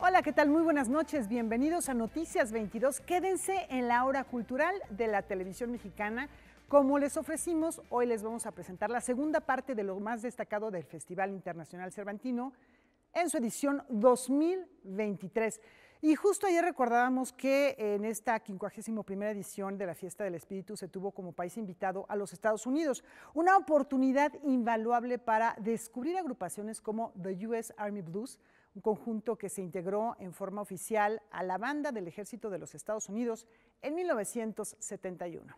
Hola, ¿qué tal? Muy buenas noches. Bienvenidos a Noticias 22. Quédense en la hora cultural de la televisión mexicana. Como les ofrecimos, hoy les vamos a presentar la segunda parte de lo más destacado del Festival Internacional Cervantino en su edición 2023. Y justo ayer recordábamos que en esta 51ª edición de la Fiesta del Espíritu se tuvo como país invitado a los Estados Unidos, una oportunidad invaluable para descubrir agrupaciones como The US Army Blues, un conjunto que se integró en forma oficial a la banda del Ejército de los Estados Unidos en 1971.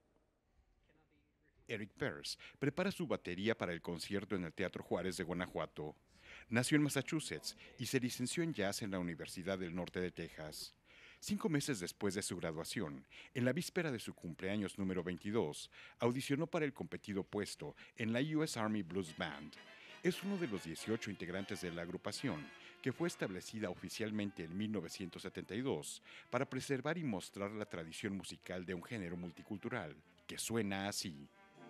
Eric Pearce prepara su batería para el concierto en el Teatro Juárez de Guanajuato. Nació en Massachusetts y se licenció en jazz en la Universidad del Norte de Texas. 5 meses después de su graduación, en la víspera de su cumpleaños número 22, audicionó para el competido puesto en la US Army Blues Band. Es uno de los 18 integrantes de la agrupación, que fue establecida oficialmente en 1972 para preservar y mostrar la tradición musical de un género multicultural que suena así.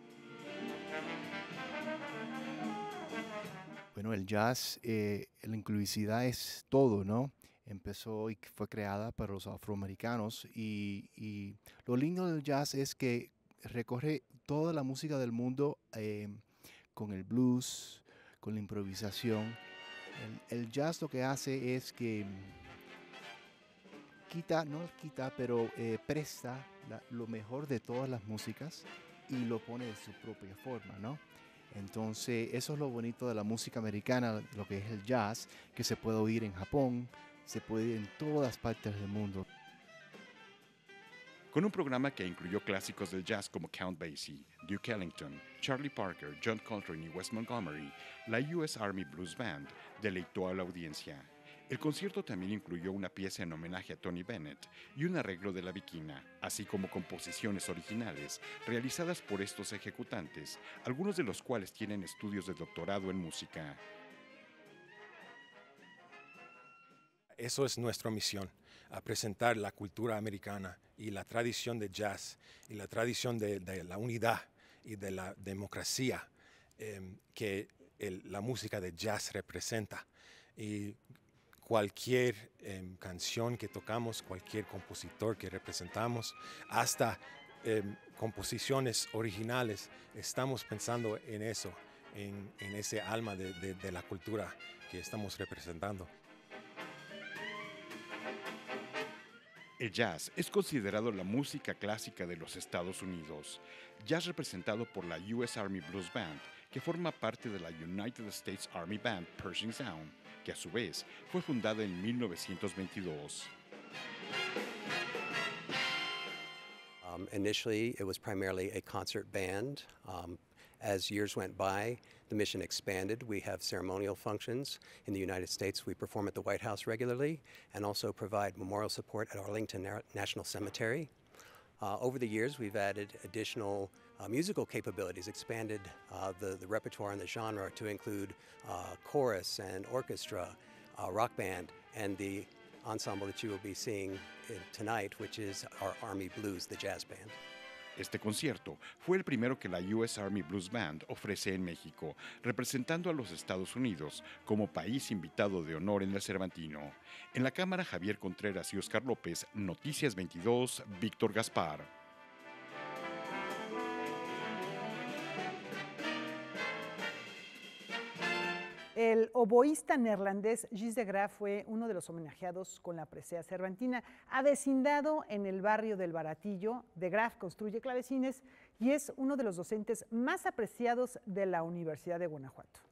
Bueno, el jazz, la inclusividad es todo, ¿no? Empezó y fue creada para los afroamericanos y lo lindo del jazz es que recorre toda la música del mundo con el blues, con la improvisación. El jazz lo que hace es que pero presta lo mejor de todas las músicas y lo pone de su propia forma, ¿no? Entonces, eso es lo bonito de la música americana, lo que es el jazz, que se puede oír en Japón, se puede oír en todas partes del mundo. Con un programa que incluyó clásicos del jazz como Count Basie, Duke Ellington, Charlie Parker, John Coltrane y Wes Montgomery, la US Army Blues Band deleitó a la audiencia. El concierto también incluyó una pieza en homenaje a Tony Bennett y un arreglo de La Bikina, así como composiciones originales realizadas por estos ejecutantes, algunos de los cuales tienen estudios de doctorado en música. Eso es nuestra misión, a presentar la cultura americana y la tradición de jazz y la tradición de la unidad y de la democracia que la música de jazz representa. Y cualquier canción que tocamos, cualquier compositor que representamos, hasta composiciones originales, estamos pensando en eso, en ese alma de la cultura que estamos representando. El jazz es considerado la música clásica de los Estados Unidos. Jazz representado por la US Army Blues Band, que forma parte de la United States Army Band Pershing Sound, que a su vez fue fundada en 1922. Initially, it was primarily a concert band. As years went by, the mission expanded. We have ceremonial functions. In the United States, we perform at the White House regularly and also provide memorial support at Arlington National Cemetery. Over the years, we've added additional musical capabilities, expanded the repertoire and the genre to include chorus and orchestra, rock band, and the ensemble that you will be seeing tonight, which is our Army Blues, the jazz band. Este concierto fue el primero que la US Army Blues Band ofrece en México, representando a los Estados Unidos como país invitado de honor en el Cervantino. En la cámara, Javier Contreras y Oscar López, Noticias 22, Víctor Gaspar. El oboísta neerlandés Gilles de Graaf fue uno de los homenajeados con la presea cervantina. Avecindado en el barrio del Baratillo, de Graaf construye clavecines y es uno de los docentes más apreciados de la Universidad de Guanajuato.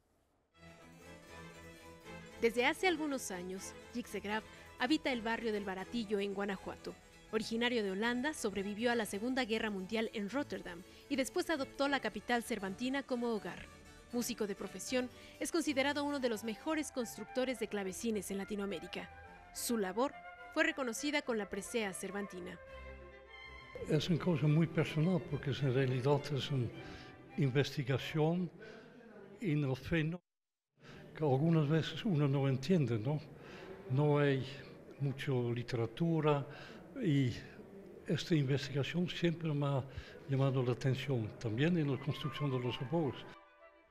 Desde hace algunos años, Gilles de Graaf habita el barrio del Baratillo en Guanajuato. Originario de Holanda, sobrevivió a la Segunda Guerra Mundial en Rotterdam y después adoptó la capital cervantina como hogar. Músico de profesión, es considerado uno de los mejores constructores de clavecines en Latinoamérica. Su labor fue reconocida con la presea cervantina. Es una cosa muy personal porque en realidad es una investigación en el fenómeno que algunas veces uno no entiende, ¿no? No hay mucha literatura y esta investigación siempre me ha llamado la atención, también en la construcción de los oboes.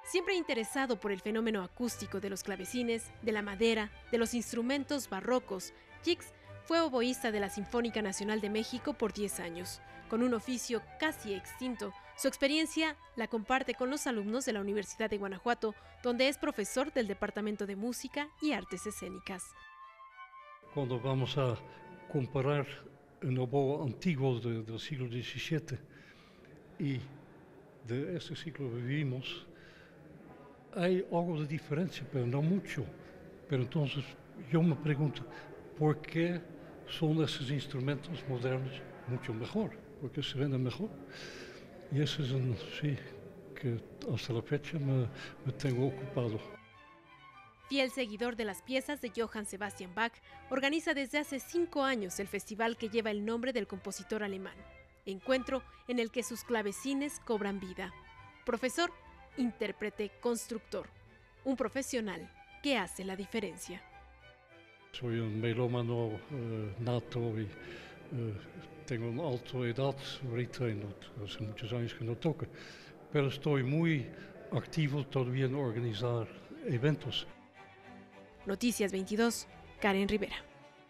Siempre interesado por el fenómeno acústico de los clavecines, de la madera, de los instrumentos barrocos, Jix fue oboísta de la Sinfónica Nacional de México por 10 años. Con un oficio casi extinto, su experiencia la comparte con los alumnos de la Universidad de Guanajuato, donde es profesor del Departamento de Música y Artes Escénicas. Cuando vamos a comparar un oboe antiguo del siglo XVII y de este siglo que vivimos, hay algo de diferencia, pero no mucho. Pero entonces yo me pregunto, ¿por qué son esos instrumentos modernos mucho mejor? ¿Por qué se venden mejor? Y eso es sí, que hasta la fecha me tengo ocupado. Fiel seguidor de las piezas de Johann Sebastian Bach, organiza desde hace 5 años el festival que lleva el nombre del compositor alemán, encuentro en el que sus clavecines cobran vida. Profesor, intérprete, constructor, un profesional que hace la diferencia. Soy un melómano nato y tengo una alta edad ahorita y hace muchos años que no toco, pero estoy muy activo todavía en organizar eventos. Noticias 22, Karen Rivera.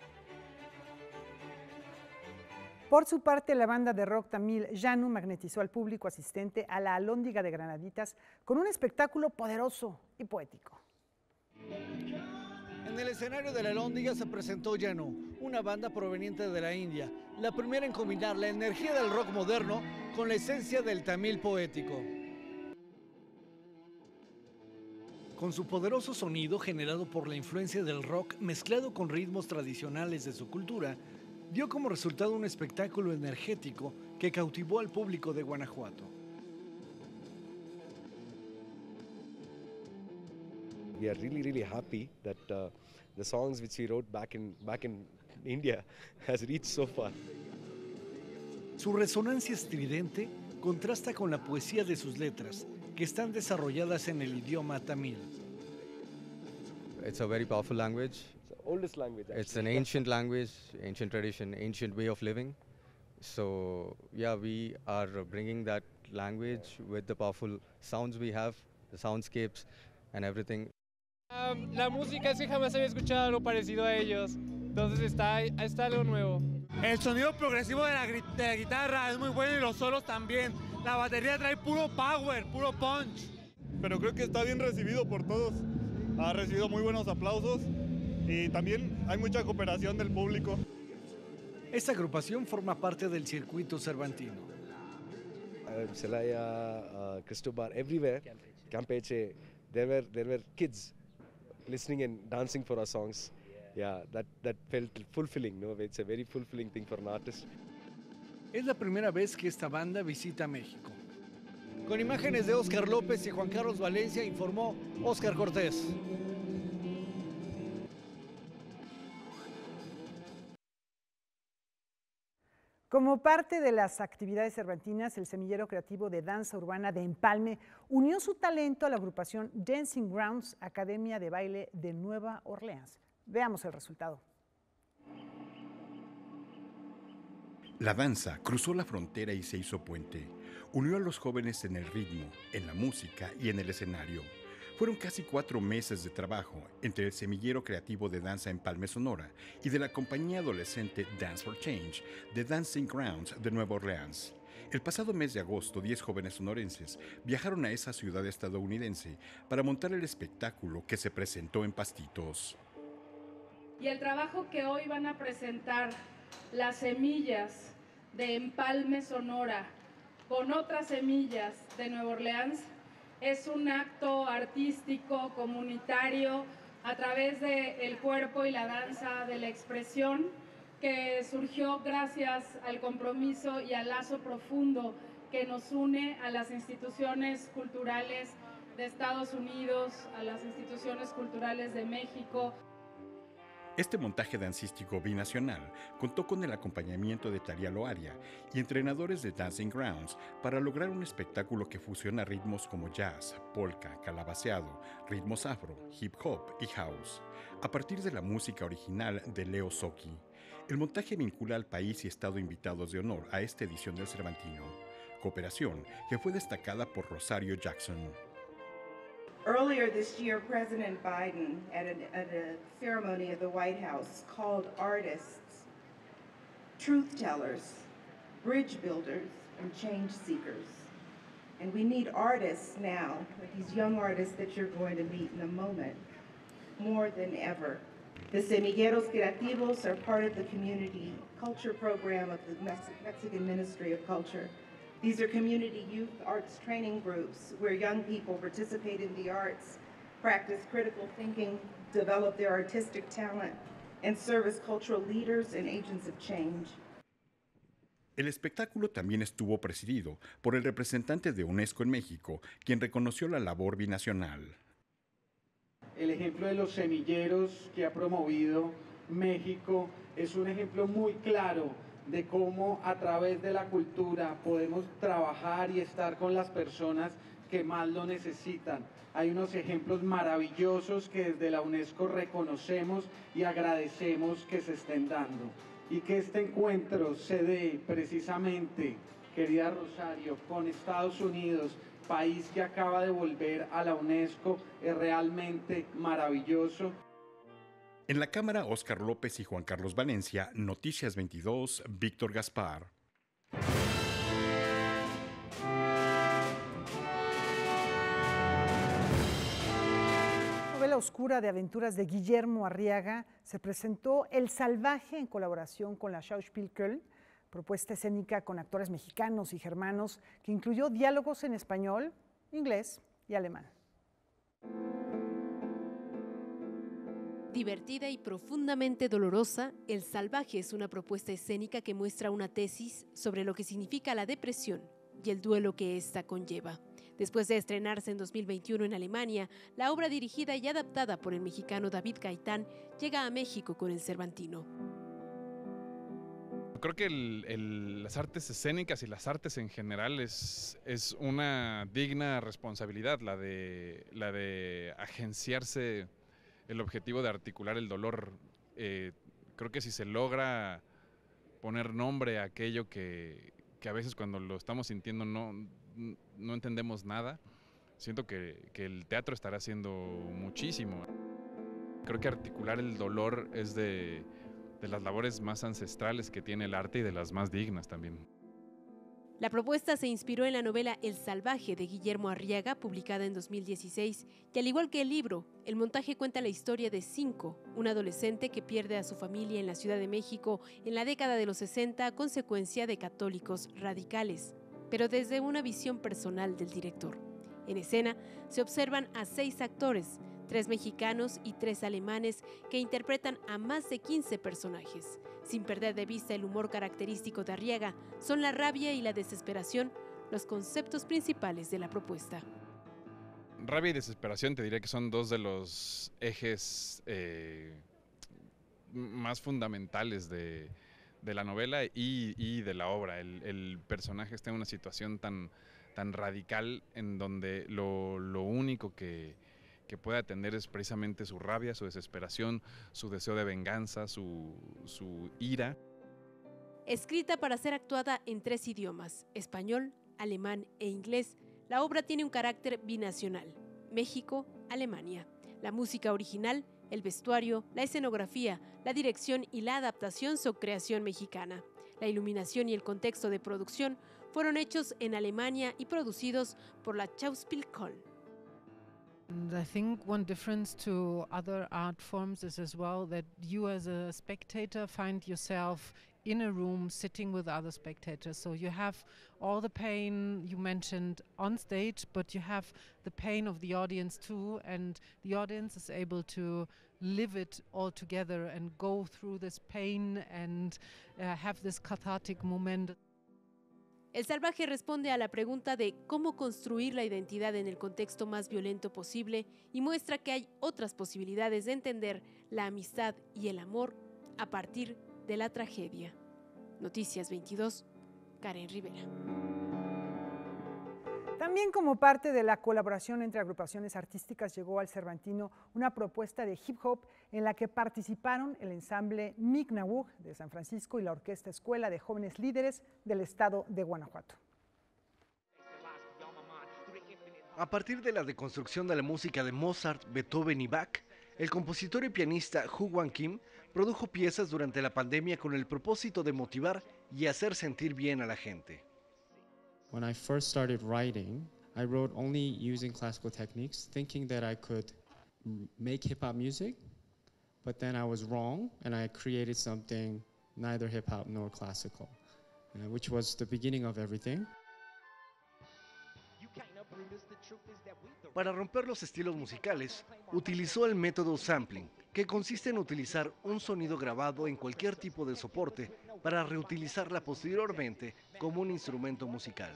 Por su parte, la banda de rock tamil Yanu magnetizó al público asistente a la Alhóndiga de Granaditas con un espectáculo poderoso y poético. En el escenario de la Alhóndiga se presentó Yanu, una banda proveniente de la India, la primera en combinar la energía del rock moderno con la esencia del tamil poético. Con su poderoso sonido generado por la influencia del rock mezclado con ritmos tradicionales de su cultura, dio como resultado un espectáculo energético que cautivó al público de Guanajuato. We are really happy that the songs which we wrote back in India has reached so far. Su resonancia estridente contrasta con la poesía de sus letras, que están desarrolladas en el idioma tamil. It's a very powerful language. It's the oldest language. It's an ancient language, ancient tradition, ancient way of living. So yeah, we are bringing that language with the powerful sounds we have, the soundscapes and everything. La música es que jamás había escuchado algo parecido a ellos, entonces está algo nuevo. El sonido progresivo de la guitarra es muy bueno y los solos también. La batería trae puro power, puro punch. Pero creo que está bien recibido por todos. Ha recibido muy buenos aplausos y también hay mucha cooperación del público. Esta agrupación forma parte del circuito cervantino. Celaya, Cristobal, everywhere, Campeche, there were kids listening and dancing for our songs. Yeah, that felt fulfilling, no? It's a very fulfilling thing for an artist. Es la primera vez que esta banda visita México. Con imágenes de Óscar López y Juan Carlos Valencia, informó Óscar Cortés. Como parte de las actividades cervantinas, el semillero creativo de danza urbana de Empalme unió su talento a la agrupación Dancing Grounds, Academia de Baile de Nueva Orleans. Veamos el resultado. La danza cruzó la frontera y se hizo puente. Unió a los jóvenes en el ritmo, en la música y en el escenario. Fueron casi 4 meses de trabajo entre el semillero creativo de danza Empalme, Sonora, y de la compañía adolescente Dance for Change de Dancing Grounds de Nueva Orleans. El pasado mes de agosto, 10 jóvenes sonorenses viajaron a esa ciudad estadounidense para montar el espectáculo que se presentó en Pastitos. Y el trabajo que hoy van a presentar las semillas de Empalme, Sonora, con otras semillas de Nueva Orleans, es un acto artístico, comunitario, a través del cuerpo y la danza de la expresión, que surgió gracias al compromiso y al lazo profundo que nos une a las instituciones culturales de Estados Unidos, a las instituciones culturales de México. Este montaje dancístico binacional contó con el acompañamiento de Talia Loaria y entrenadores de Dancing Grounds para lograr un espectáculo que fusiona ritmos como jazz, polka, calabaceado, ritmos afro, hip hop y house. A partir de la música original de Leo Socchi, el montaje vincula al país y estado invitados de honor a esta edición del Cervantino, cooperación que fue destacada por Rosario Jackson. Earlier this year, President Biden, at a ceremony at the White House, called artists truth tellers, bridge builders, and change seekers. And we need artists now, like these young artists that you're going to meet in a moment, more than ever. The Semilleros Creativos are part of the community culture program of the Mexican Ministry of Culture. These are community youth arts training groups where young people participate in the arts, practice critical thinking, develop their artistic talent, and serve as cultural leaders and agents of change. El espectáculo también estuvo presidido por el representante de UNESCO en México, quien reconoció la labor binacional. El ejemplo de los semilleros que ha promovido México es un ejemplo muy claro de cómo a través de la cultura podemos trabajar y estar con las personas que más lo necesitan. Hay unos ejemplos maravillosos que desde la UNESCO reconocemos y agradecemos que se estén dando. Y que este encuentro se dé precisamente, querida Rosario, con Estados Unidos, país que acaba de volver a la UNESCO, es realmente maravilloso. En la cámara, Óscar López y Juan Carlos Valencia, Noticias 22, Víctor Gaspar. Novela oscura de aventuras de Guillermo Arriaga, se presentó El Salvaje en colaboración con la Schauspiel Köln, propuesta escénica con actores mexicanos y germanos que incluyó diálogos en español, inglés y alemán. Divertida y profundamente dolorosa, El Salvaje es una propuesta escénica que muestra una tesis sobre lo que significa la depresión y el duelo que ésta conlleva. Después de estrenarse en 2021 en Alemania, la obra dirigida y adaptada por el mexicano David Gaitán llega a México con el Cervantino. Creo que las artes escénicas y las artes en general es una digna responsabilidad, la de agenciarse el objetivo de articular el dolor. Creo que si se logra poner nombre a aquello que a veces cuando lo estamos sintiendo no entendemos nada, siento que el teatro estará haciendo muchísimo. Creo que articular el dolor es de las labores más ancestrales que tiene el arte y de las más dignas también. La propuesta se inspiró en la novela El Salvaje de Guillermo Arriaga, publicada en 2016, y al igual que el libro, el montaje cuenta la historia de Cinco, un adolescente que pierde a su familia en la Ciudad de México en la década de los 60 a consecuencia de católicos radicales, pero desde una visión personal del director. En escena se observan a 6 actores, 3 mexicanos y 3 alemanes que interpretan a más de 15 personajes. Sin perder de vista el humor característico de Arriaga, son la rabia y la desesperación los conceptos principales de la propuesta. Rabia y desesperación te diría que son dos de los ejes más fundamentales de la novela y de la obra. El personaje está en una situación tan radical en donde lo único que puede atender es precisamente su rabia, su desesperación, su deseo de venganza, su ira. Escrita para ser actuada en 3 idiomas, español, alemán e inglés, la obra tiene un carácter binacional, México, Alemania. La música original, el vestuario, la escenografía, la dirección y la adaptación son creación mexicana. La iluminación y el contexto de producción fueron hechos en Alemania y producidos por la Schauspiel Köln. And I think one difference to other art forms is as well that you as a spectator find yourself in a room sitting with other spectators. So you have all the pain you mentioned on stage, but you have the pain of the audience too, and the audience is able to live it all together and go through this pain and have this cathartic moment. El Salvaje responde a la pregunta de cómo construir la identidad en el contexto más violento posible y muestra que hay otras posibilidades de entender la amistad y el amor a partir de la tragedia. Noticias 22, Karen Rivera. También como parte de la colaboración entre agrupaciones artísticas llegó al Cervantino una propuesta de hip hop en la que participaron el ensamble Mi'kmaq de San Francisco y la Orquesta Escuela de Jóvenes Líderes del estado de Guanajuato. A partir de la deconstrucción de la música de Mozart, Beethoven y Bach, el compositor y pianista Hu Wan Kim produjo piezas durante la pandemia con el propósito de motivar y hacer sentir bien a la gente. When I first started writing, I wrote only using classical techniques, thinking that I could make hip-hop music, but then I was wrong, and I created something neither hip-hop nor classical, which was the beginning of everything. Para romper los estilos musicales, utilizó el método sampling, que consiste en utilizar un sonido grabado en cualquier tipo de soporte para reutilizarla posteriormente como un instrumento musical.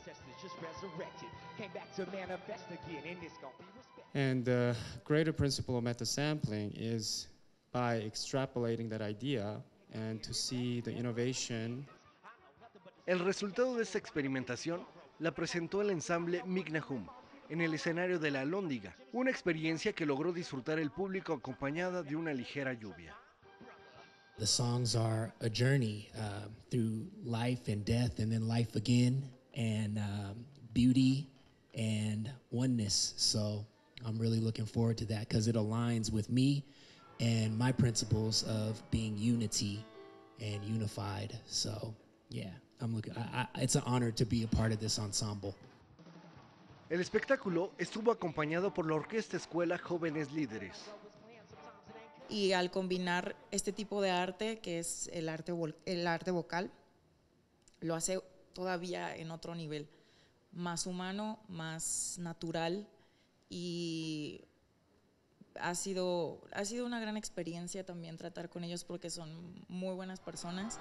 And the greater principle of meta sampling is by extrapolating that idea and to see the innovation. El resultado de esta experimentación la presentó el ensamble Mignahum en el escenario de la Alhóndiga, una experiencia que logró disfrutar el público acompañada de una ligera lluvia. The songs are a journey through life and death and then life again and beauty and oneness. So I'm really looking forward to that because it aligns with me and my principles of being unity and unified. So yeah, I'm looking. It's an honor to be a part of this ensemble. El espectáculo estuvo acompañado por la Orquesta Escuela Jóvenes Líderes. Y al combinar este tipo de arte, que es el arte vocal, lo hace todavía en otro nivel, más humano, más natural, y ha sido una gran experiencia también tratar con ellos porque son muy buenas personas.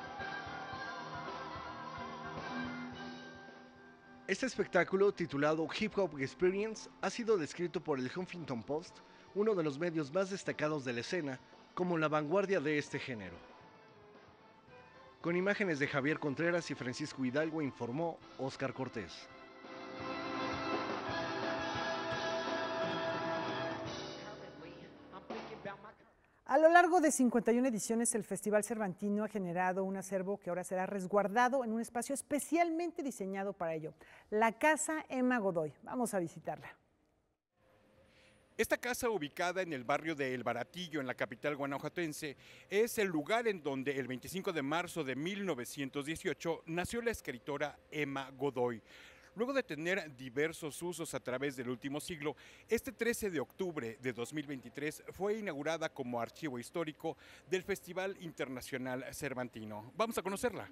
Este espectáculo, titulado Hip Hop Experience, ha sido descrito por el Huffington Post, uno de los medios más destacados de la escena, como la vanguardia de este género. Con imágenes de Javier Contreras y Francisco Hidalgo, informó Óscar Cortés. A lo largo de 51 ediciones, el Festival Cervantino ha generado un acervo que ahora será resguardado en un espacio especialmente diseñado para ello, la Casa Emma Godoy. Vamos a visitarla. Esta casa, ubicada en el barrio de El Baratillo, en la capital guanajuatense, es el lugar en donde el 25 de marzo de 1918 nació la escritora Emma Godoy. Luego de tener diversos usos a través del último siglo, este 13 de octubre de 2023 fue inaugurada como archivo histórico del Festival Internacional Cervantino. Vamos a conocerla.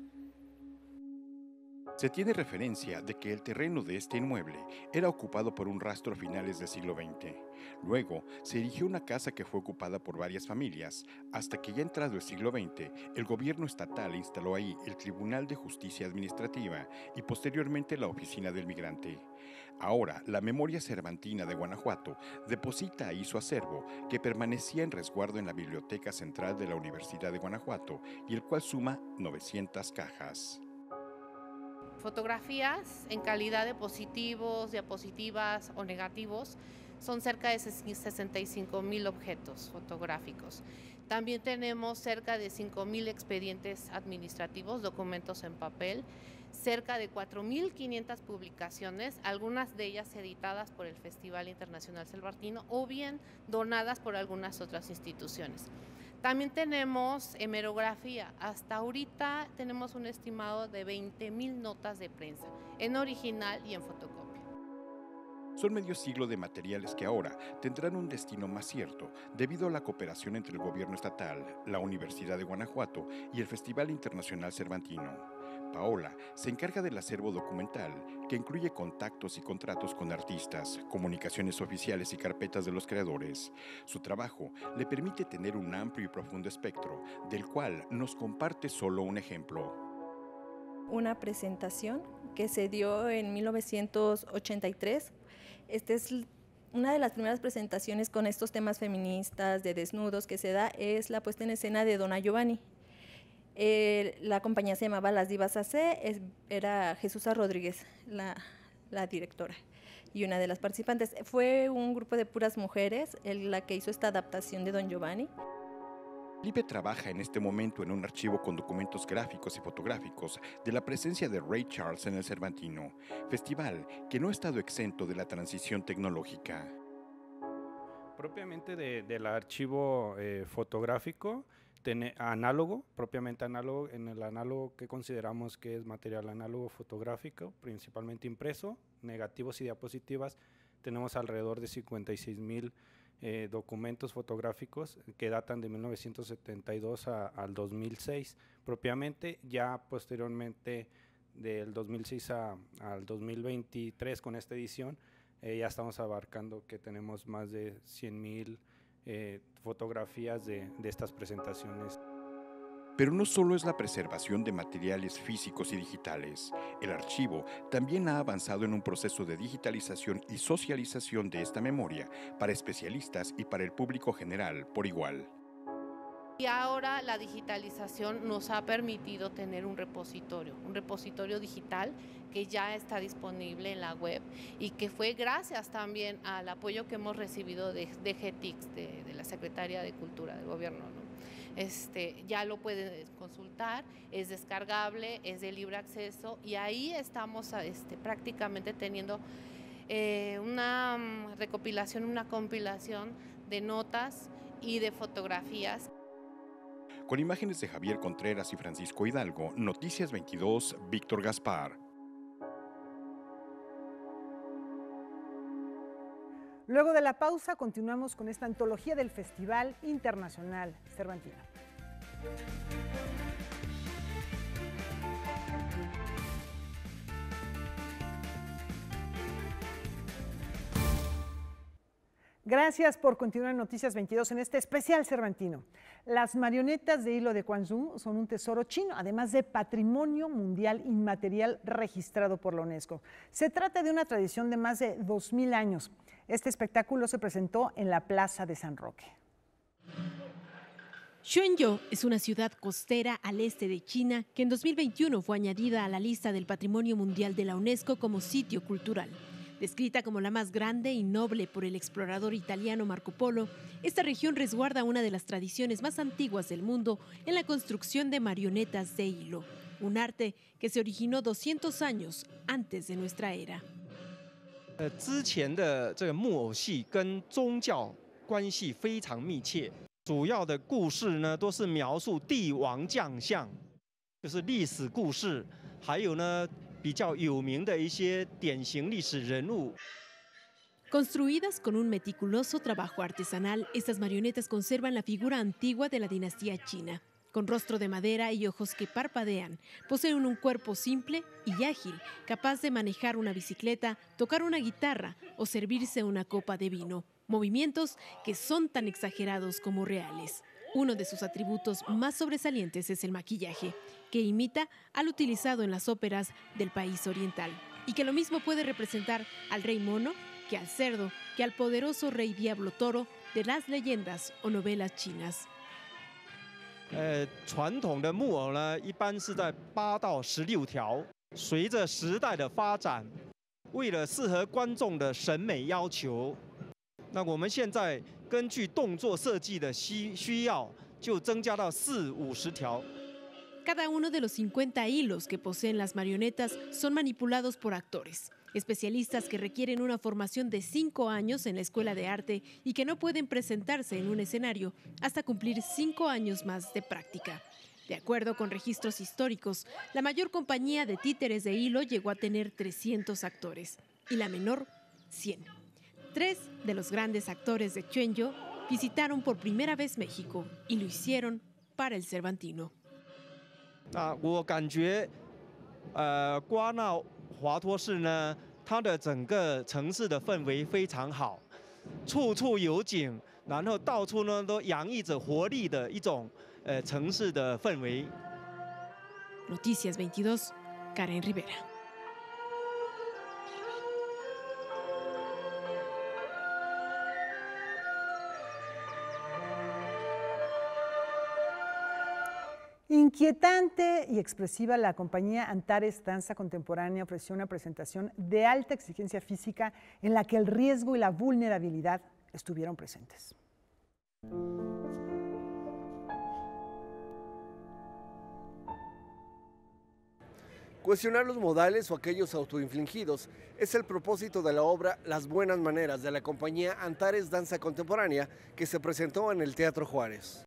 Se tiene referencia de que el terreno de este inmueble era ocupado por un rastro a finales del siglo XX. Luego se erigió una casa que fue ocupada por varias familias, hasta que ya entrado el siglo XX, el gobierno estatal instaló ahí el Tribunal de Justicia Administrativa y posteriormente la Oficina del Migrante. Ahora, la Memoria Cervantina de Guanajuato deposita ahí su acervo, que permanecía en resguardo en la Biblioteca Central de la Universidad de Guanajuato y el cual suma 900 cajas. Fotografías en calidad de positivos, diapositivas o negativos, son cerca de 65,000 objetos fotográficos. También tenemos cerca de 5,000 expedientes administrativos, documentos en papel, cerca de 4,500 publicaciones, algunas de ellas editadas por el Festival Internacional Cervantino o bien donadas por algunas otras instituciones. También tenemos hemerografía. Hasta ahorita tenemos un estimado de 20,000 notas de prensa, en original y en fotocopia. Son medio siglo de materiales que ahora tendrán un destino más cierto debido a la cooperación entre el gobierno estatal, la Universidad de Guanajuato y el Festival Internacional Cervantino. Paola se encarga del acervo documental, que incluye contactos y contratos con artistas, comunicaciones oficiales y carpetas de los creadores. Su trabajo le permite tener un amplio y profundo espectro, del cual nos comparte solo un ejemplo. Una presentación que se dio en 1983. Esta es una de las primeras presentaciones con estos temas feministas, de desnudos, que se da, es la puesta en escena de Donna Giovanni. La compañía se llamaba Las Divas AC, era Jesús Rodríguez la directora y una de las participantes. Fue un grupo de puras mujeres la que hizo esta adaptación de Don Giovanni. Lipe trabaja en este momento en un archivo con documentos gráficos y fotográficos de la presencia de Ray Charles en el Cervantino, festival que no ha estado exento de la transición tecnológica. Propiamente del archivo fotográfico, análogo, propiamente análogo, en el análogo que consideramos que es material análogo fotográfico, principalmente impreso, negativos y diapositivas, tenemos alrededor de 56,000 documentos fotográficos que datan de 1972 al 2006. Propiamente, ya posteriormente del 2006 al 2023 con esta edición, ya estamos abarcando que tenemos más de 100,000 fotografías de estas presentaciones. Pero no solo es la preservación de materiales físicos y digitales. El archivo también ha avanzado en un proceso de digitalización y socialización de esta memoria para especialistas y para el público general por igual. Y ahora la digitalización nos ha permitido tener un repositorio digital que ya está disponible en la web y que fue gracias también al apoyo que hemos recibido de GTICS, de la Secretaría de Cultura del Gobierno, ¿no? Ya lo pueden consultar, es descargable, es de libre acceso y ahí estamos prácticamente teniendo una recopilación, una compilación de notas y de fotografías. Con imágenes de Javier Contreras y Francisco Hidalgo, Noticias 22, Víctor Gaspar. Luego de la pausa, continuamos con esta antología del Festival Internacional Cervantino. Gracias por continuar en Noticias 22 en este especial cervantino. Las marionetas de hilo de Quanzhou son un tesoro chino, además de patrimonio mundial inmaterial registrado por la UNESCO. Se trata de una tradición de más de 2000 años. Este espectáculo se presentó en la Plaza de San Roque. Quanzhou es una ciudad costera al este de China que en 2021 fue añadida a la lista del Patrimonio Mundial de la UNESCO como sitio cultural. Descrita como la más grande y noble por el explorador italiano Marco Polo, esta región resguarda una de las tradiciones más antiguas del mundo en la construcción de marionetas de hilo, un arte que se originó 200 años antes de nuestra era. 之前的这个木偶戏跟宗教关系非常密切，主要的故事呢都是描述帝王将相，就是历史故事，还有呢比较有名的一些典型历史人物。 Construidas con un meticuloso trabajo artesanal, estas marionetas conservan la figura antigua de la dinastía china. Con rostro de madera y ojos que parpadean, poseen un cuerpo simple y ágil, capaz de manejar una bicicleta, tocar una guitarra o servirse una copa de vino. Movimientos que son tan exagerados como reales. Uno de sus atributos más sobresalientes es el maquillaje, que imita al utilizado en las óperas del país oriental, y que lo mismo puede representar al rey mono, que al cerdo, que al poderoso rey diablo toro de las leyendas o novelas chinas. 传统的木偶呢，一般是在8到16条。随着时代的发展，为了适合观众的审美要求，那我们现在根据动作设计的需要，就增加到40-50条。 Cada uno de los 50 hilos que poseen las marionetas son manipulados por actores, especialistas que requieren una formación de 5 años en la escuela de arte y que no pueden presentarse en un escenario hasta cumplir 5 años más de práctica. De acuerdo con registros históricos, la mayor compañía de títeres de hilo llegó a tener 300 actores y la menor 100. 3 de los grandes actores de Quanzhou visitaron por primera vez México y lo hicieron para el Cervantino. 我感觉，瓜纳华托市呢，它的整个城市的氛围非常好，处处有景，然后到处呢都洋溢着活力的一种城市的氛围。 Noticias 22, Karen Rivera. Inquietante y expresiva, la compañía Antares Danza Contemporánea ofreció una presentación de alta exigencia física en la que el riesgo y la vulnerabilidad estuvieron presentes. Cuestionar los modales o aquellos autoinfligidos es el propósito de la obra Las Buenas Maneras de la compañía Antares Danza Contemporánea que se presentó en el Teatro Juárez.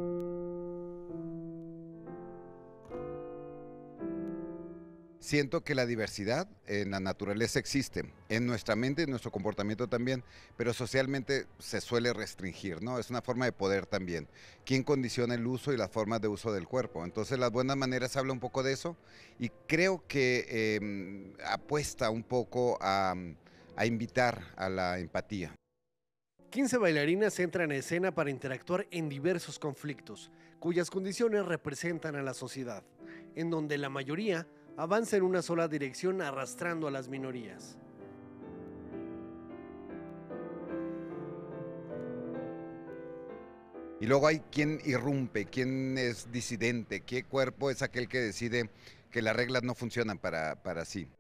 Siento que la diversidad en la naturaleza existe, en nuestra mente, en nuestro comportamiento también, pero socialmente se suele restringir, ¿no? Es una forma de poder también. ¿Quién condiciona el uso y las formas de uso del cuerpo? Entonces, Las Buenas Maneras habla un poco de eso y creo que apuesta un poco a invitar a la empatía. 15 bailarinas entran en escena para interactuar en diversos conflictos, cuyas condiciones representan a la sociedad, en donde la mayoría avanza en una sola dirección arrastrando a las minorías. Y luego hay quien irrumpe, quién es disidente, qué cuerpo es aquel que decide que las reglas no funcionan para sí.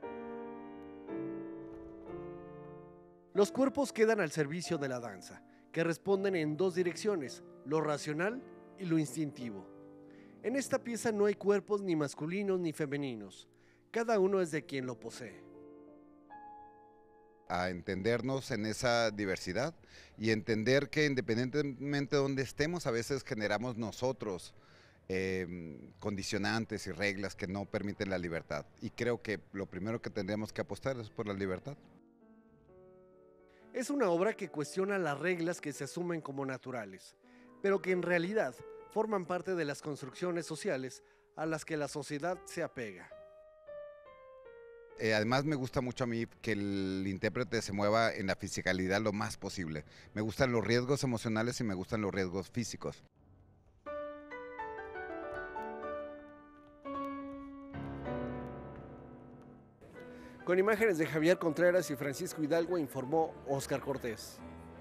Los cuerpos quedan al servicio de la danza, que responden en dos direcciones, lo racional y lo instintivo. En esta pieza no hay cuerpos ni masculinos ni femeninos, cada uno es de quien lo posee. A entendernos en esa diversidad y entender que independientemente de donde estemos, a veces generamos nosotros condicionantes y reglas que no permiten la libertad. Y creo que lo primero que tendríamos que apostar es por la libertad. Es una obra que cuestiona las reglas que se asumen como naturales, pero que en realidad forman parte de las construcciones sociales a las que la sociedad se apega. Además me gusta mucho a mí que el intérprete se mueva en la fisicalidad lo más posible. Me gustan los riesgos emocionales y me gustan los riesgos físicos. Con imágenes de Javier Contreras y Francisco Hidalgo informó Óscar Cortés.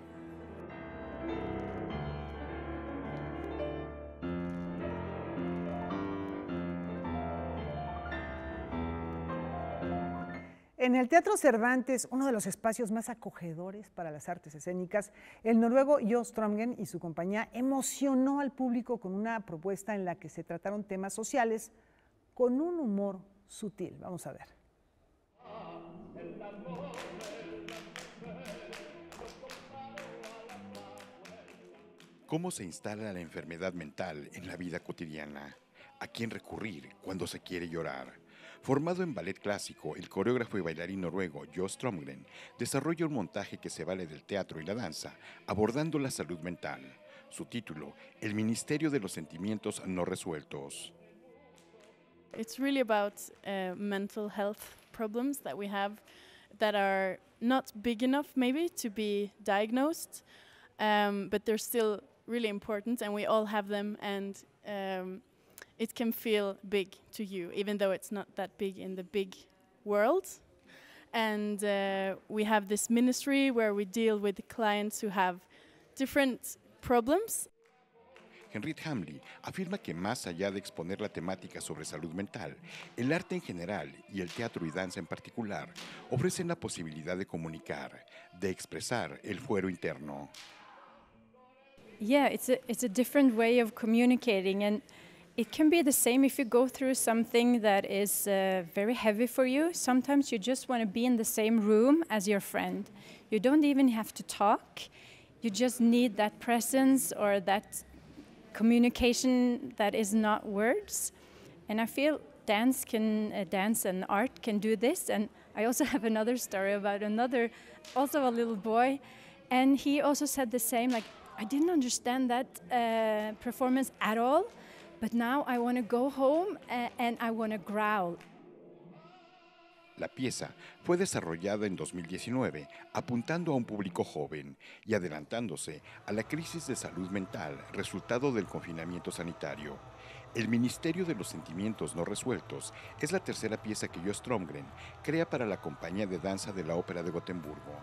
En el Teatro Cervantes, uno de los espacios más acogedores para las artes escénicas, el noruego Jo Strømgen y su compañía emocionó al público con una propuesta en la que se trataron temas sociales con un humor sutil. Vamos a ver. ¿Cómo se instala la enfermedad mental en la vida cotidiana? ¿A quién recurrir cuando se quiere llorar? Formado en ballet clásico, el coreógrafo y bailarín noruego Jo Strømgen desarrolla un montaje que se vale del teatro y la danza, abordando la salud mental. Su título, El Ministerio de los Sentimientos No Resueltos. It's really about mental health problems that we have that are not big enough maybe to be diagnosed, but they're still really important and we all have them, and it can feel big to you, even though it's not that big in the big world. And we have this ministry where we deal with clients who have different problems. Henriette Hamley afirma que más allá de exponer la temática sobre salud mental, el arte en general y el teatro y danza en particular ofrecen la posibilidad de comunicar, de expresar el fuero interno. Yeah, it's a different way of communicating, and it can be the same if you go through something that is very heavy for you. Sometimes you just want to be in the same room as your friend. You don't even have to talk. You just need that presence or that communication that is not words. And I feel dance and art can do this. And I also have another story about also a little boy. And he also said the same, like, I didn't understand that performance at all. But now I want to go home and I want to growl. La pieza fue desarrollada en 2019, apuntando a un público joven y adelantándose a la crisis de salud mental resultado del confinamiento sanitario. El Ministerio de los Sentimientos No Resueltos es la tercera pieza que Jo Strømgen crea para la compañía de danza de la Ópera de Gotemburgo.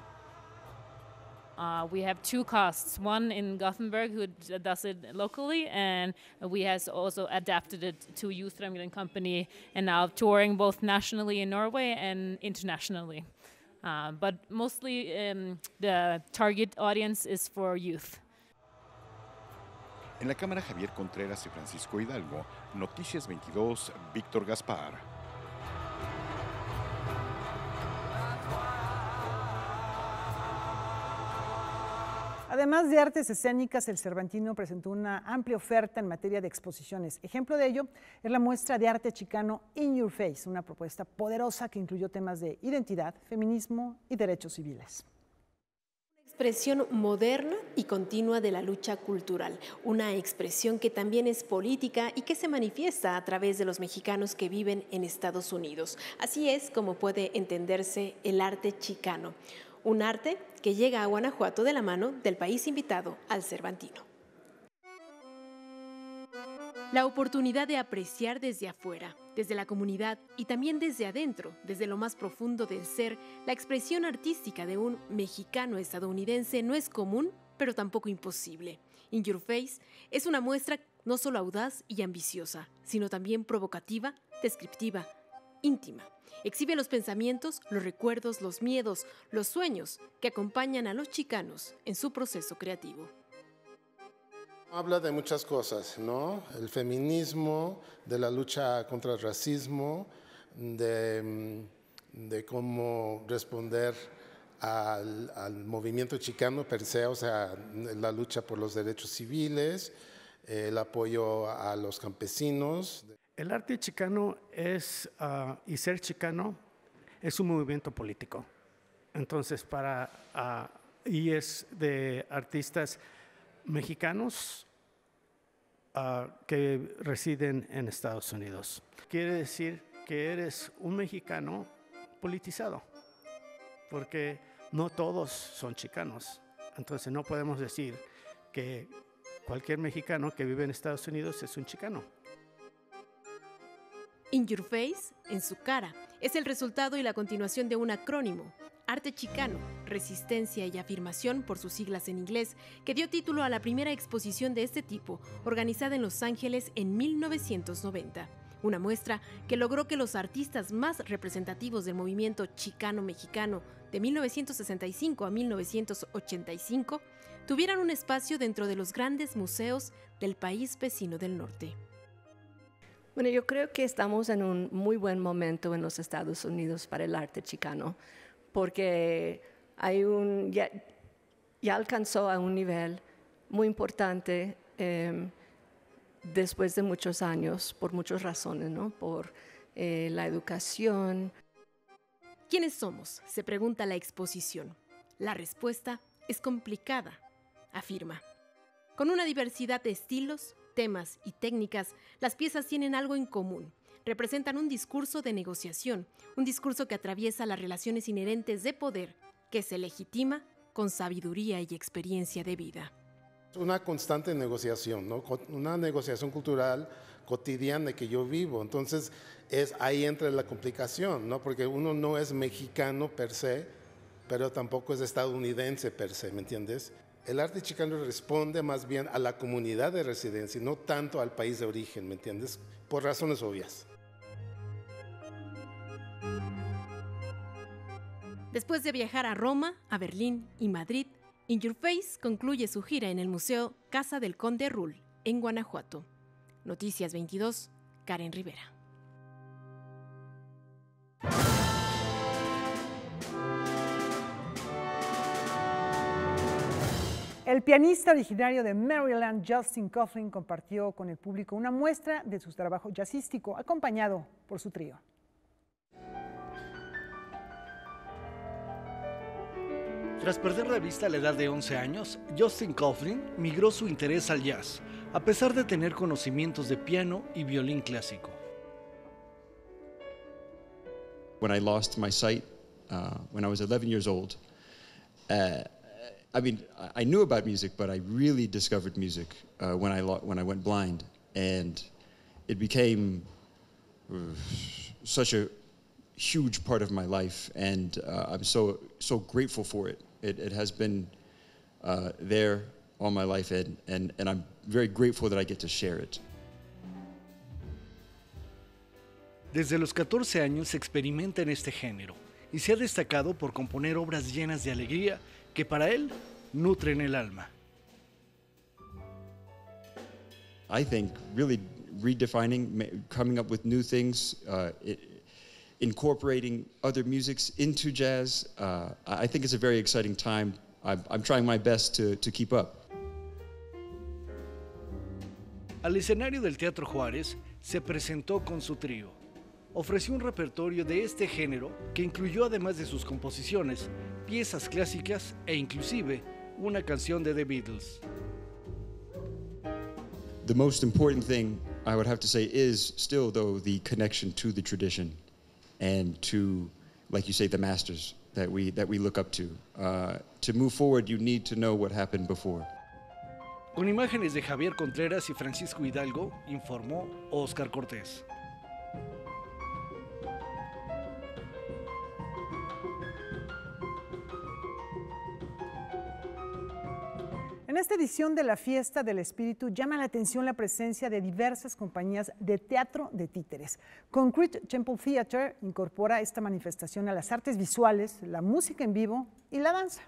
We have two casts, one in Gothenburg who does it locally, and we has also adapted it to Jo Strømgen Company, and now touring both nationally in Norway and internationally. But mostly the target audience is for youth. En la cámara Javier Contreras y Francisco Hidalgo, Noticias 22, Víctor Gaspar. Además de artes escénicas, el Cervantino presentó una amplia oferta en materia de exposiciones. Ejemplo de ello es la muestra de arte chicano In Your Face, una propuesta poderosa que incluyó temas de identidad, feminismo y derechos civiles. Expresión moderna y continua de la lucha cultural, una expresión que también es política y que se manifiesta a través de los mexicanos que viven en Estados Unidos. Así es como puede entenderse el arte chicano, un arte que llega a Guanajuato de la mano del país invitado al Cervantino. La oportunidad de apreciar desde afuera, desde la comunidad y también desde adentro, desde lo más profundo del ser, la expresión artística de un mexicano estadounidense no es común, pero tampoco imposible. In Your Face es una muestra no solo audaz y ambiciosa, sino también provocativa, descriptiva, íntima. Exhibe los pensamientos, los recuerdos, los miedos, los sueños que acompañan a los chicanos en su proceso creativo. Habla de muchas cosas, ¿no? El feminismo, de la lucha contra el racismo, de cómo responder al movimiento chicano per se, o sea, la lucha por los derechos civiles, el apoyo a los campesinos. El arte chicano es, y ser chicano es un movimiento político. Entonces, y es de artistas mexicanos que residen en Estados Unidos. Quiere decir que eres un mexicano politizado, porque no todos son chicanos. Entonces, no podemos decir que cualquier mexicano que vive en Estados Unidos es un chicano. In Your Face, en su cara, es el resultado y la continuación de un acrónimo, Arte Chicano, Resistencia y Afirmación por sus siglas en inglés, que dio título a la primera exposición de este tipo, organizada en Los Ángeles en 1990. Una muestra que logró que los artistas más representativos del movimiento chicano-mexicano de 1965 a 1985 tuvieran un espacio dentro de los grandes museos del país vecino del norte. Bueno, yo creo que estamos en un muy buen momento en los Estados Unidos para el arte chicano, porque ya alcanzó a un nivel muy importante después de muchos años, por muchas razones, ¿no? Por la educación. ¿Quiénes somos?, se pregunta la exposición. La respuesta es complicada, afirma. Con una diversidad de estilos, temas y técnicas, las piezas tienen algo en común. Representan un discurso de negociación, un discurso que atraviesa las relaciones inherentes de poder, que se legitima con sabiduría y experiencia de vida. Es una constante negociación, ¿no? Una negociación cultural cotidiana que yo vivo. Entonces, ahí entra la complicación, ¿no? Porque uno no es mexicano per se, pero tampoco es estadounidense per se, ¿me entiendes? El arte chicano responde más bien a la comunidad de residencia, no tanto al país de origen, ¿me entiendes? Por razones obvias. Después de viajar a Roma, a Berlín y Madrid, In Your Face concluye su gira en el Museo Casa del Conde Rull, en Guanajuato. Noticias 22, Karen Rivera. El pianista originario de Maryland, Justin Coughlin, compartió con el público una muestra de su trabajo jazzístico, acompañado por su trío. Tras perder de vista a la edad de 11 años, Justin Coughlin migró su interés al jazz, a pesar de tener conocimientos de piano y violín clásico. When I lost my sight when I was 11 years old, I knew about music, but I really discovered music when I went blind, and it became such a huge part of my life, and I'm so grateful for it. It has been there all my life, and I'm very grateful that I get to share it. Desde los 14 años experimenta en este género y se ha destacado por componer obras llenas de alegría que para él nutren el alma. I think really redefining, coming up with new things, incorporating other musics into jazz. I think it's a very exciting time I'm trying my best to keep up. Al escenario del Teatro Juárez se presentó con su trío. Ofreció un repertorio de este género que incluyó, además de sus composiciones, piezas clásicas e inclusive una canción de The Beatles. The most important thing I would have to say is still, though, the connection to the tradition and to, like you say, the masters that we look up to. To move forward, you need to know what happened before. Con imágenes de Javier Contreras y Francisco Hidalgo, informó Óscar Cortés. En esta edición de la Fiesta del Espíritu llama la atención la presencia de diversas compañías de teatro de títeres. Concrete Temple Theatre incorpora esta manifestación a las artes visuales, la música en vivo y la danza.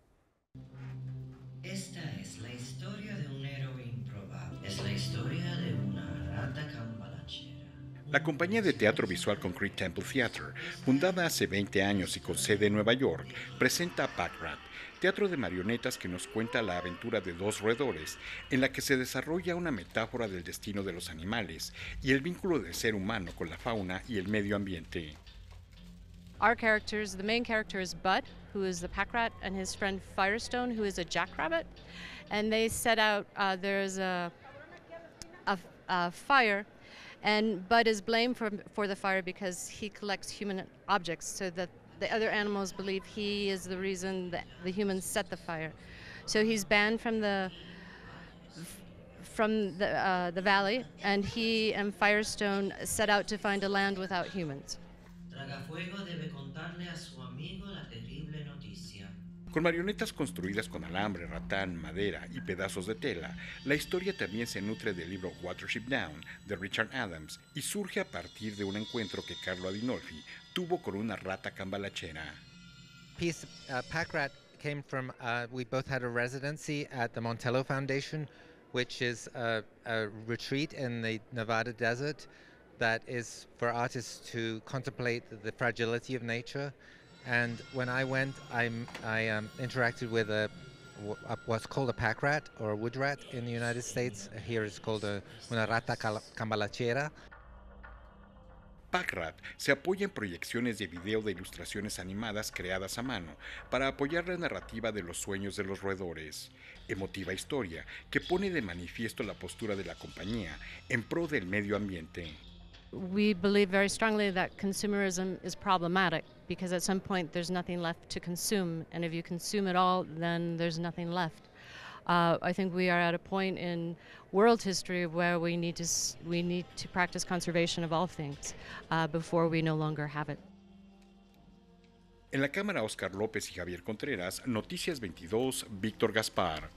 Esta es la historia de un héroe improbable. Es la historia de una rata cambalachera. La compañía de teatro visual Concrete Temple Theatre, fundada hace 20 años y con sede en Nueva York, presenta a Packrat, teatro de marionetas que nos cuenta la aventura de dos roedores, en la que se desarrolla una metáfora del destino de los animales y el vínculo del ser humano con la fauna y el medio ambiente. Our characters, the main character is Bud, who is the pack rat, and his friend Firestone, who is a jackrabbit. And they set out, there's a fire, and Bud is blamed for the fire because he collects human objects, so that the other animals believe he is the reason that the humans set the fire. So he's banned from the valley, and he and Firestone set out to find a land without humans. Tragafuego debe contarle a su amigo la terrible noticia. Con marionetas construidas con alambre, ratán, madera y pedazos de tela, la historia también se nutre del libro Watership Down de Richard Adams y surge a partir de un encuentro que Carlo Adinolfi tuvo con una rata cambalachera. Pack Rat came from, we both had a residency at the Montello Foundation, which is a retreat in the Nevada desert that is for artists to contemplate the fragility of nature. And when I went, I interacted with what's called a pack rat or a wood rat in the United States. Here it's called una rata cambalachera. Packrat se apoya en proyecciones de video de ilustraciones animadas creadas a mano para apoyar la narrativa de los sueños de los roedores. Emotiva historia que pone de manifiesto la postura de la compañía en pro del medio ambiente. We believe very strongly that consumerism is problematic because at some point there's nothing left to consume, and if you consume it all, then there's nothing left. I think we are at a point in world history where we need to practice conservation of all things before we no longer have it. En la cámara, Óscar López y Javier Contreras, Noticias 22, Víctor Gaspar.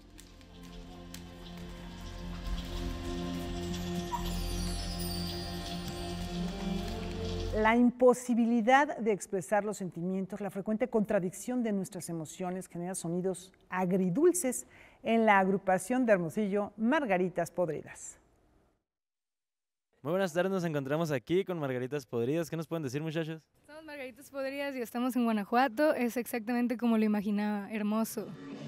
La imposibilidad de expresar los sentimientos, la frecuente contradicción de nuestras emociones genera sonidos agridulces en la agrupación de Hermosillo Margaritas Podridas. Muy buenas tardes, nos encontramos aquí con Margaritas Podridas. ¿Qué nos pueden decir, muchachos? Somos Margaritas Podridas y estamos en Guanajuato. Es exactamente como lo imaginaba, hermoso.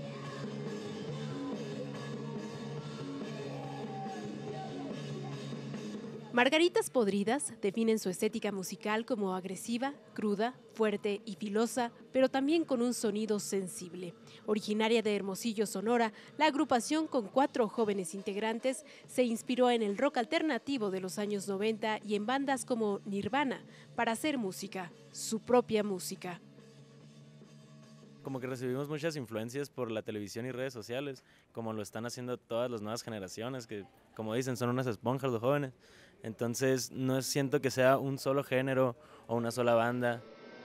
Margaritas Podridas definen su estética musical como agresiva, cruda, fuerte y filosa, pero también con un sonido sensible. Originaria de Hermosillo, Sonora, la agrupación con 4 jóvenes integrantes se inspiró en el rock alternativo de los años 90 y en bandas como Nirvana para hacer música, su propia música. Como que recibimos muchas influencias por la televisión y redes sociales, como lo están haciendo todas las nuevas generaciones, que como dicen son unas esponjas los jóvenes. Entonces no siento que sea un solo género o una sola banda.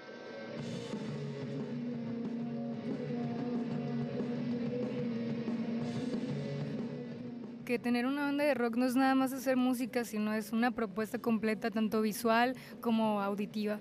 Que tener una banda de rock no es nada más hacer música, sino es una propuesta completa, tanto visual como auditiva.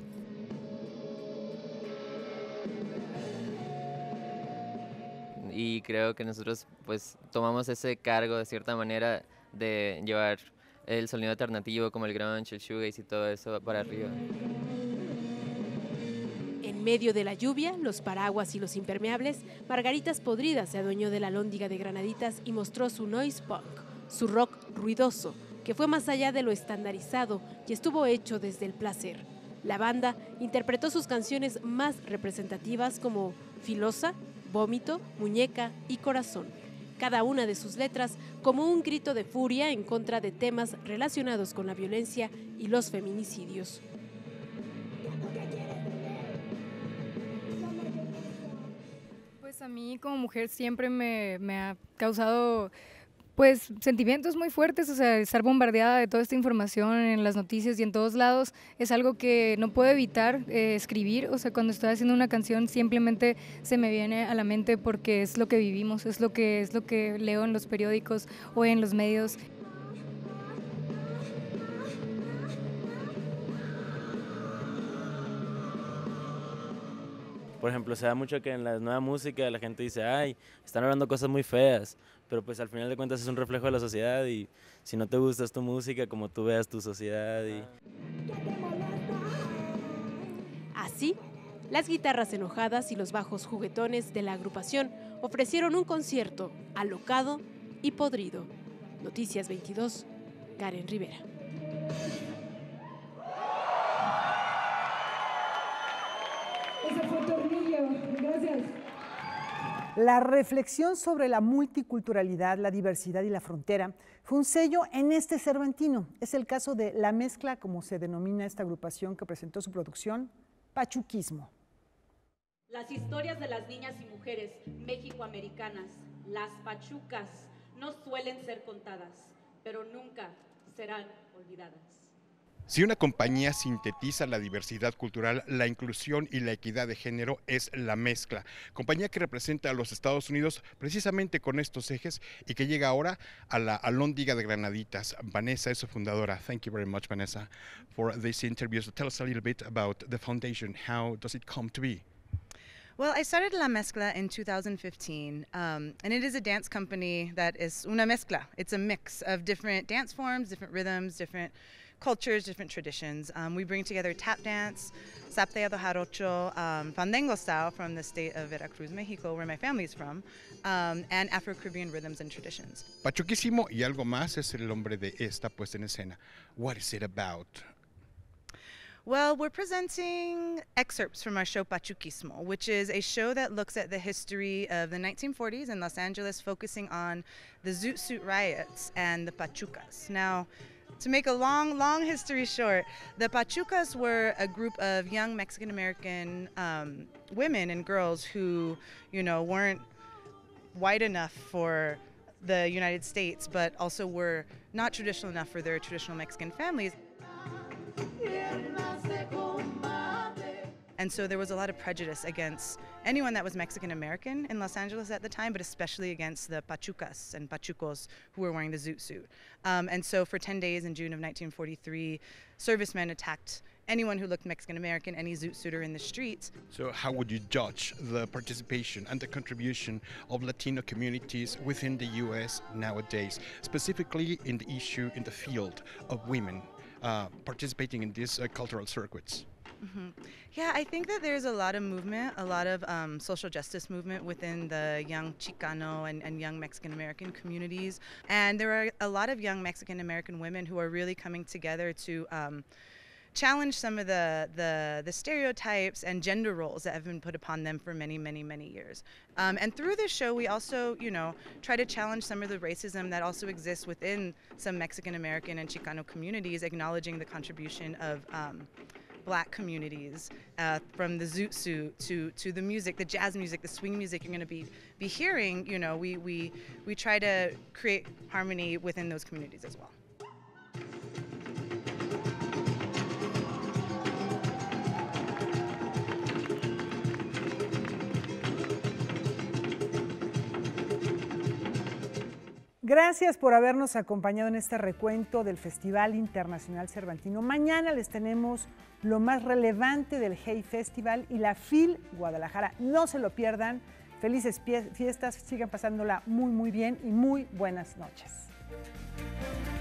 Y creo que nosotros pues tomamos ese cargo de cierta manera de llevar el sonido alternativo como el grunge, el shoegaze y todo eso para arriba. En medio de la lluvia, los paraguas y los impermeables, Margaritas Podridas se adueñó de la Alhóndiga de Granaditas y mostró su noise punk, su rock ruidoso, que fue más allá de lo estandarizado y estuvo hecho desde el placer. La banda interpretó sus canciones más representativas como Filosa, Vómito, Muñeca y Corazón, cada una de sus letras como un grito de furia en contra de temas relacionados con la violencia y los feminicidios. Pues a mí como mujer siempre me ha causado pues sentimientos muy fuertes, o sea, estar bombardeada de toda esta información en las noticias y en todos lados es algo que no puedo evitar escribir, o sea, cuando estoy haciendo una canción simplemente se me viene a la mente porque es lo que vivimos, es lo que leo en los periódicos o en los medios. Por ejemplo, se da mucho que en la nueva música la gente dice, ay, están hablando cosas muy feas, pero pues al final de cuentas es un reflejo de la sociedad y si no te gusta tu música, como tú veas tu sociedad. Así, las guitarras enojadas y los bajos juguetones de la agrupación ofrecieron un concierto alocado y podrido. Noticias 22, Karen Rivera. Gracias. La reflexión sobre la multiculturalidad, la diversidad y la frontera fue un sello en este Cervantino. Es el caso de La Mezcla, como se denomina esta agrupación que presentó su producción, Pachuquismo. Las historias de las niñas y mujeres mexicoamericanas, las pachucas, no suelen ser contadas, pero nunca serán olvidadas. Si una compañía sintetiza la diversidad cultural, la inclusión y la equidad de género, es La Mezcla, compañía que representa a los Estados Unidos precisamente con estos ejes y que llega ahora a la Alhóndiga de Granaditas. Vanessa es su fundadora. Thank you very much, Vanessa, for this interview. So tell us a little bit about the foundation. How does it come to be? Well, I started La Mezcla in 2015, and it is a dance company that is una mezcla. It's a mix of different dance forms, different rhythms, different cultures, different traditions. We bring together tap dance, sapteado jarocho, fandango style from the state of Veracruz, Mexico, where my family is from, and Afro-Caribbean rhythms and traditions. Pachuquísimo y algo más es el nombre de esta puesta en escena. What is it about? Well, we're presenting excerpts from our show Pachuquismo, which is a show that looks at the history of the 1940s in Los Angeles, focusing on the Zoot Suit riots and the Pachucas. Now, to make a long history short, the Pachucas were a group of young Mexican-American women and girls who, you know, weren't white enough for the United States, but also were not traditional enough for their traditional Mexican families. And so there was a lot of prejudice against anyone that was Mexican American in Los Angeles at the time, but especially against the Pachucas and Pachucos who were wearing the Zoot Suit. And so for 10 days in June of 1943, servicemen attacked anyone who looked Mexican American, any Zoot Suiter in the streets. So how would you judge the participation and the contribution of Latino communities within the U.S. nowadays, specifically in the issue in the field of women participating in these cultural circuits? Mm-hmm. Yeah, I think that there's a lot of movement, a lot of social justice movement within the young Chicano and young Mexican American communities. And there are a lot of young Mexican American women who are really coming together to challenge some of the stereotypes and gender roles that have been put upon them for many years. And through this show, we also, you know, try to challenge some of the racism that also exists within some Mexican American and Chicano communities, acknowledging the contribution of Black communities, from the Zoot Suit to the music, the jazz music, the swing music you're going to be hearing. You know, we try to create harmony within those communities as well. Gracias por habernos acompañado en este recuento del Festival Internacional Cervantino. Mañana les tenemos lo más relevante del Hey Festival y la FIL Guadalajara. No se lo pierdan. Felices fiestas, sigan pasándola muy bien y muy buenas noches.